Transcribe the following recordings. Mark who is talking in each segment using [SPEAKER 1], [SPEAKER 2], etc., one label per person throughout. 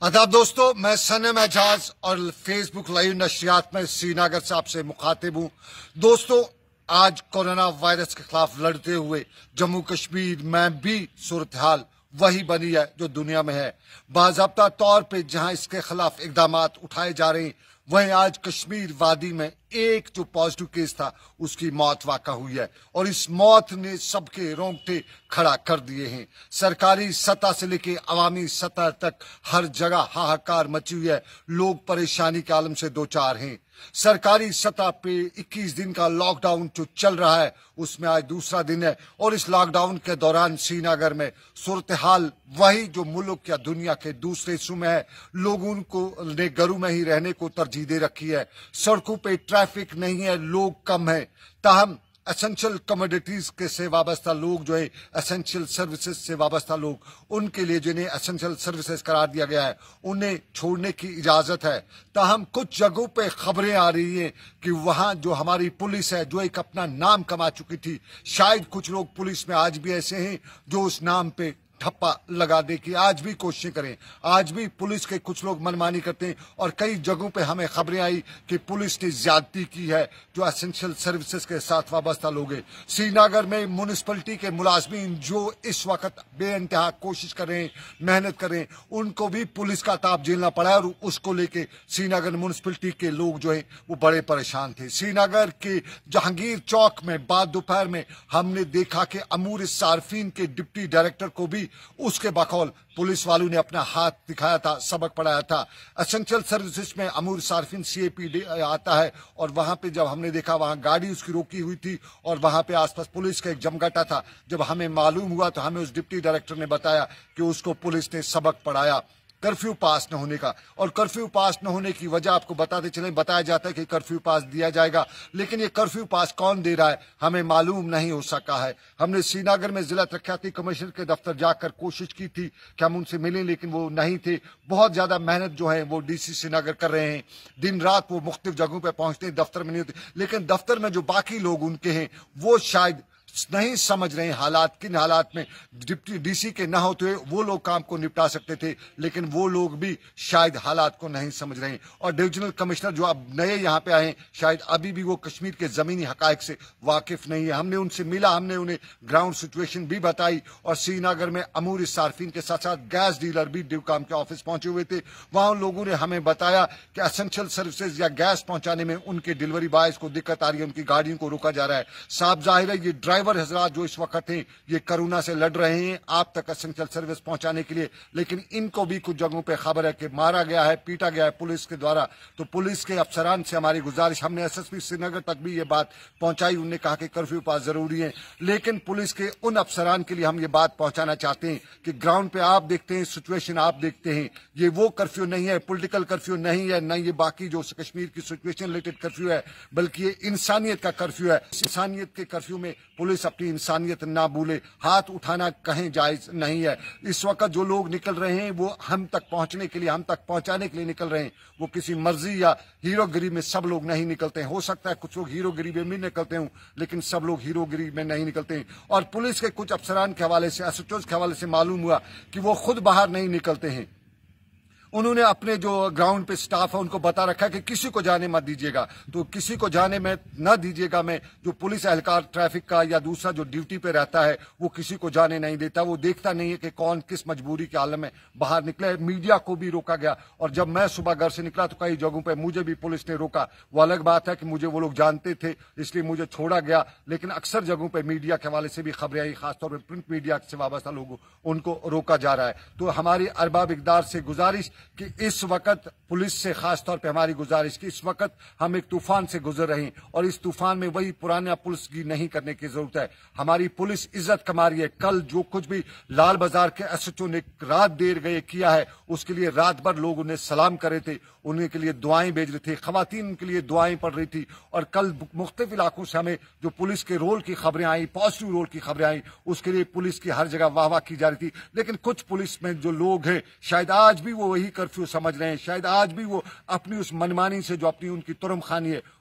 [SPEAKER 1] आदाब दोस्तों, मैं सनम एजाज और फेसबुक लाइव नशरियात में श्रीनगर से आपसे मुखातिब हूं। दोस्तों, आज कोरोना वायरस के खिलाफ लड़ते हुए जम्मू कश्मीर में भी सूरत हाल वही बनी है जो दुनिया में है। बाज़ाब्ता तौर पे जहां इसके खिलाफ इकदाम उठाए जा रहे हैं, वहीं आज कश्मीर वादी में एक जो पॉजिटिव केस था उसकी मौत वाक़ा हुई है और इस मौत ने सबके रोंगटे खड़ा कर दिए हैं। सरकारी सतह से लेकर अवामी सतह तक हर जगह हाहाकार मची हुई है। लोग परेशानी के आलम से दो चार हैं। सरकारी सतह पे 21 दिन का लॉकडाउन जो चल रहा है उसमें आज दूसरा दिन है और इस लॉकडाउन के दौरान श्रीनगर में सूरत हाल वही जो मुल्क या दुनिया के दूसरे हिस्सों में है। लोगों को ने घरों में ही रहने को तरजीह दे रखी है। सड़कों पे ट्रैफिक नहीं है, लोग कम है। ताहम एसेंशियल कमोडिटीज के से वाबस्ता लोग जो है, एसेंशियल सर्विसेज से वाबस्ता लोग, उनके लिए जिन्हें एसेंशियल सर्विसेज करार दिया गया है उन्हें छोड़ने की इजाजत है। ताहम कुछ जगहों पे खबरें आ रही हैं कि वहां जो हमारी पुलिस है जो एक अपना नाम कमा चुकी थी, शायद कुछ लोग पुलिस में आज भी ऐसे हैं जो उस नाम पे ठप्पा लगाने की आज भी कोशिशें करें। आज भी पुलिस के कुछ लोग मनमानी करते हैं और कई जगहों पे हमें खबरें आई कि पुलिस ने ज्यादती की है जो एसेंशियल सर्विसेज के साथ वाबस्ता लोग हैं। श्रीनगर में म्युनिसिपलिटी के मुलाजमीन जो इस वक्त बेइंतहा कोशिश कर रहे हैं, मेहनत कर रहे हैं, उनको भी पुलिस का ताप झेलना पड़ा है और उसको लेके श्रीनगर म्युनिसिपलिटी के लोग जो है वो बड़े परेशान थे। श्रीनगर के जहांगीर चौक में बाद दोपहर में हमने देखा कि अमूर सार्फिन के डिप्टी डायरेक्टर को भी उसके बकौल पुलिस वालों ने अपना हाथ दिखाया था, सबक पढ़ाया था। एसेंशियल सर्विसेज में अमूर सार्फिन सीएपी आता है और वहां पे जब हमने देखा वहां गाड़ी उसकी रोकी हुई थी और वहां पे आसपास पुलिस का एक जमघटा था। जब हमें मालूम हुआ तो हमें उस डिप्टी डायरेक्टर ने बताया कि उसको पुलिस ने सबक पढ़ाया कर्फ्यू पास न होने का। और कर्फ्यू पास न होने की वजह आपको बताते चले, बताया जाता है कि कर्फ्यू पास दिया जाएगा, लेकिन ये कर्फ्यू पास कौन दे रहा है हमें मालूम नहीं हो सका है। हमने श्रीनगर में जिला तरक्याती कमिश्नर के दफ्तर जाकर कोशिश की थी कि हम उनसे मिलें, लेकिन वो नहीं थे। बहुत ज्यादा मेहनत जो है वो डीसी श्रीनगर कर रहे हैं। दिन रात वो मुख्तलिफ जगहों पर पहुंचते हैं, दफ्तर में नहीं होते, लेकिन दफ्तर में जो बाकी लोग उनके हैं वो शायद नहीं समझ रहे हैं हालात, किन हालात में डिप्टी डीसी के ना होते हुए वो लोग काम को निपटा सकते थे, लेकिन वो लोग भी शायद हालात को नहीं समझ रहे हैं। और डिविजनल कमिश्नर जो अब नए यहाँ पे आए हैं शायद अभी भी वो कश्मीर के जमीनी हकायक से वाकिफ नहीं है। हमने उनसे मिला, हमने उन्हें ग्राउंड सिचुएशन भी बताई और श्रीनगर में अमूर सार्फिन के साथ साथ गैस डीलर भी डिवकाम के ऑफिस पहुंचे हुए थे। वहां लोगों ने हमें बताया कि एसेंशियल सर्विसेज या गैस पहुंचाने में उनके डिलीवरी बॉयज को दिक्कत आ रही है, उनकी गाड़ियों को रोका जा रहा है। साफ जाहिर है ये ड्राइवर हजरात जो इस वक्त हैं ये कोरोना से लड़ रहे हैं आप तक एसेंशियल सर्विस पहुंचाने के लिए, लेकिन इनको भी कुछ जगहों पे खबर है कि मारा गया है, पीटा गया है पुलिस के द्वारा। तो पुलिस के अफसरान से हमारी गुजारिश, हमने एसएसपी श्रीनगर तक भी ये बात पहुंचाई, उन्होंने कहा कि कर्फ्यू पास जरूरी है, लेकिन पुलिस के उन अफसरान के लिए हम ये बात पहुंचाना चाहते हैं कि ग्राउंड पे आप देखते हैं, सिचुएशन आप देखते हैं, ये वो कर्फ्यू नहीं है, पॉलिटिकल कर्फ्यू नहीं है, न ये बाकी जो कश्मीर की सिचुएशन रिलेटेड कर्फ्यू है, बल्कि ये इंसानियत का कर्फ्यू है। इंसानियत के कर्फ्यू में पुलिस अपनी इंसानियत ना भूले, हाथ उठाना कहीं जायज नहीं है। इस वक्त जो लोग निकल रहे हैं वो हम तक पहुंचने के लिए, हम तक पहुंचाने के लिए निकल रहे हैं, वो किसी मर्जी या हीरोगिरी में सब लोग नहीं निकलते हैं। हो सकता है कुछ लोग हीरोगिरी में भी निकलते हों, लेकिन सब लोग हीरोगिरी में नहीं निकलते हैं। और पुलिस के कुछ अफसरान के हवाले से, एसएचओज के हवाले से मालूम हुआ कि वो खुद बाहर नहीं निकलते हैं। उन्होंने अपने जो ग्राउंड पे स्टाफ है उनको बता रखा है कि किसी को जाने मत दीजिएगा, तो किसी को जाने में न दीजिएगा में जो पुलिस एहलकार ट्रैफिक का या दूसरा जो ड्यूटी पे रहता है वो किसी को जाने नहीं देता। वो देखता नहीं है कि कौन किस मजबूरी के आलम में बाहर निकले। मीडिया को भी रोका गया और जब मैं सुबह घर से निकला तो कई जगहों पर मुझे भी पुलिस ने रोका। वो अलग बात है कि मुझे वो लोग जानते थे इसलिए मुझे छोड़ा गया, लेकिन अक्सर जगहों पर मीडिया के हवाले से भी खबरें आई, खासतौर पर प्रिंट मीडिया से वाबस्ता लोगों उनको रोका जा रहा है। तो हमारी अरबाब इक़दार से गुजारिश कि इस वक्त पुलिस से खासतौर पे हमारी गुजारिश कि इस वक्त हम एक तूफान से गुजर रहे हैं और इस तूफान में वही पुराना पुलिस की नहीं करने की जरूरत है। हमारी पुलिस इज्जत कमा रही है। कल जो कुछ भी लाल बाजार के एसएचओ ने रात देर गए किया है उसके लिए रात भर लोग उन्हें सलाम कर रहे थे, उनके लिए दुआएं भेज रहे थे, खवातीन के लिए दुआएं पढ़ रही थी। और कल मुख्तलिफ इलाकों से हमें जो पुलिस के रोल की खबरें आई, पॉजिटिव रोल की खबरें आई, उसके लिए पुलिस की हर जगह वाह वाह की जा रही थी। लेकिन कुछ पुलिस में जो लोग हैं शायद आज भी वो वही कर्फ्यू समझ रहे हैं, शायद आज भी वो अपनी उस मनमानी से जो अपनी उनकी तुरम खानी है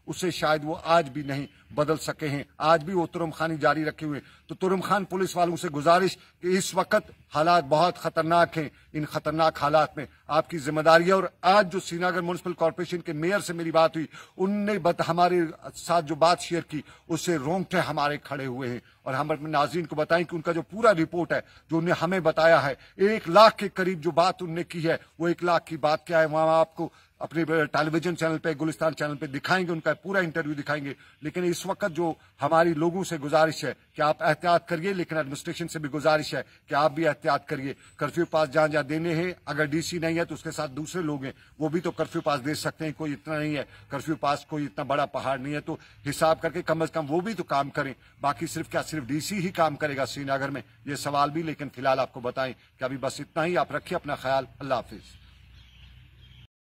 [SPEAKER 1] उससे शायद वो आज भी नहीं बदल सके हैं। आज भी वो तुरम खानी जारी रखे हुए। तो तुरम खान पुलिस वालों से गुजारिश कि इस वक्त हालात बहुत खतरनाक हैं, इन खतरनाक हालात में आपकी जिम्मेदारी है। और आज जो श्रीनगर म्युनिसिपल कॉर्पोरेशन के मेयर से मेरी बात हुई, उनने हमारे साथ जो बात शेयर की उससे रोंगटे हमारे खड़े हुए हैं। और हम अपने नाज़रीन को बताएं कि उनका जो पूरा रिपोर्ट है जो उन्हें हमें बताया है, 1 लाख के करीब जो बात उनने की है, वो 1 लाख की बात क्या है वहां आपको अपने टेलीविजन चैनल पे, गुलिस्तान चैनल पे दिखाएंगे, उनका पूरा इंटरव्यू दिखाएंगे। लेकिन इस वक्त जो हमारी लोगों से गुजारिश है कि आप एहतियात करिए, लेकिन एडमिनिस्ट्रेशन से भी गुजारिश है कि आप भी एहतियात करिए। कर्फ्यू पास जहां जहां देने हैं, अगर डीसी नहीं है तो उसके साथ दूसरे लोग हैं, वो भी तो कर्फ्यू पास दे सकते हैं। कोई इतना नहीं है कर्फ्यू पास, कोई इतना बड़ा पहाड़ नहीं है। तो हिसाब करके कम से कम वो भी तो काम करें। बाकी सिर्फ डीसी ही काम करेगा श्रीनगर में, ये सवाल भी। लेकिन फिलहाल आपको बताएं कि अभी बस इतना ही। आप रखिए अपना ख्याल। अल्लाह हाफिज।